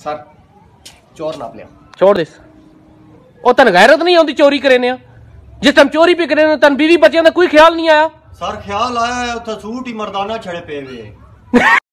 Sir चोर नाप लिया। छोड़ दे ओ तन गैरत नहीं आती चोरी करे ने जिस टाइम चोरी भी करे तन बीवी बच्चों का कोई ख्याल नहीं आया। सर ख्याल आया है सूट ही मर्दाना छड़े पे हुए